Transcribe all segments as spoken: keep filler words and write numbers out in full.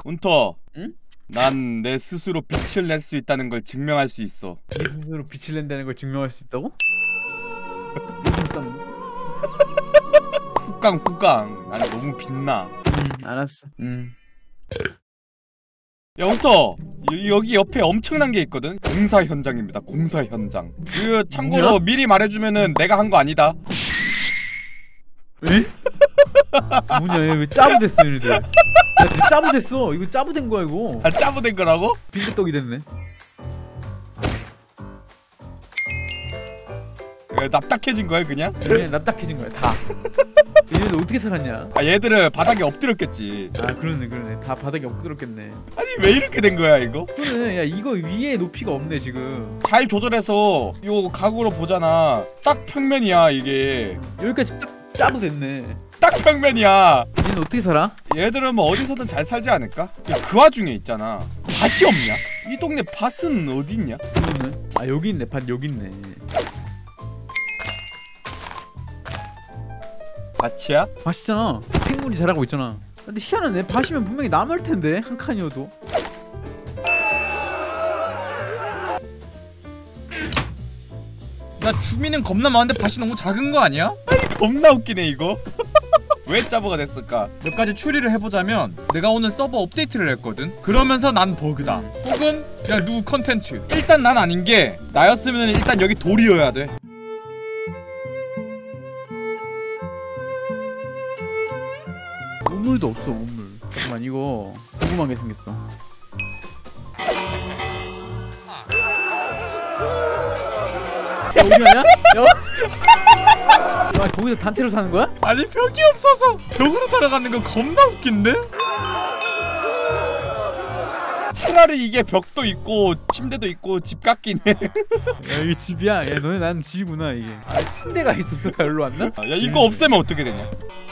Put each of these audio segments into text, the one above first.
운터. 응? 난 내 스스로 빛을 낼 수 있다는 걸 증명할 수 있어. 네 스스로 빛을 낸다는 걸 증명할 수 있다고? 너무 쌌는데? 후깡 후깡. 난 너무 빛나. 음 알았어. 음. 야 운터, 여, 여기 옆에 엄청난 게 있거든. 공사 현장입니다. 공사 현장. 그 참고로 뭐야? 미리 말해주면은 내가 한 거 아니다. 에? 뭐냐 얘 왜 짜부됐어 얘네들. 야 이거 짜부됐어. 이거 짜부된 거야 이거. 아 짜부된 거라고? 빈대떡이 됐네. 왜 납작해진 거야 그냥? 그냥 납작해진 거야 다. 얘네들 어떻게 살았냐? 아 얘들은 바닥에 엎드렸겠지. 아 그러네 그러네. 다 바닥에 엎드렸겠네. 아니 왜 이렇게 된 거야 이거? 그러네. 야 이거 위에 높이가 없네 지금. 잘 조절해서 요 각으로 보잖아. 딱 평면이야 이게. 여기까지 딱 짜부됐네. 딱 평면이야. 얘는 어떻게 살아? 얘들은 뭐 어디서든 잘 살지 않을까? 그 와중에 있잖아, 밭이 없냐? 이 동네 밭은 어디 있냐? 그러네. 아 여기 있네. 밭 여기 있네. 밭이야? 밭이잖아. 생물이 자라고 있잖아. 근데 희한하네. 밭이면 분명히 남을 텐데 한 칸이어도. 야 주민은 겁나 많은데 밭이 너무 작은 거 아니야? 아니 겁나 웃기네 이거. 왜 짜부가 됐을까? 몇 가지 추리를 해보자면 내가 오늘 서버 업데이트를 했거든? 그러면서 난 버그다. 혹은 그냥 누구 컨텐츠. 일단 난 아닌 게, 나였으면 일단 여기 돌이어야 돼. 우물도 없어 우물. 잠깐만 이거 궁금한 게 생겼어. 야 어디 가냐? 야, 야 거기서 단체로 사는 거야? 아니 벽이 없어서 벽으로 들어가는 거 겁나 웃긴데? 차라리 이게 벽도 있고 침대도 있고 집 같긴 해. 야 이게 집이야? 야 너네 나는 집이구나 이게. 아 침대가 있어서 다 일로 왔나? 야 이거 없애면 어떻게 되냐?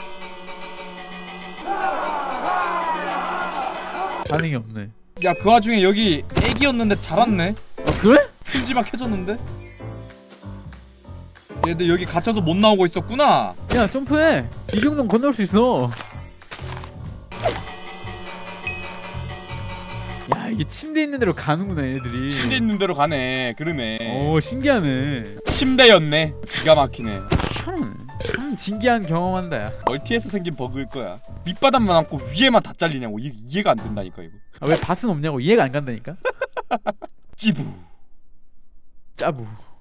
반응이 없네. 야 그 와중에 여기 애기였는데 자랐네? 아 그래? 큼지막 해졌는데? 얘들 여기 갇혀서 못 나오고 있었구나. 야 점프해. 이 정도는 건널 수 있어. 야 이게 침대 있는 데로 가는구나 얘네들이. 침대 있는 대로 가네. 그러네. 오 신기하네. 침대였네. 기가 막히네. 참, 참 진기한 경험한다 야. 멀티에서 생긴 버그일 거야. 밑바닥만 남고 위에만 다 잘리냐고. 이게 이해가 안 된다니까 이거. 아, 왜 밭은 없냐고 이해가 안 간다니까. 찌부. 짜부.